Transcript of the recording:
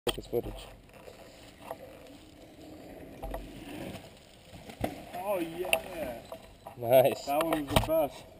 Focus footage. Oh yeah! Nice. That one was the best.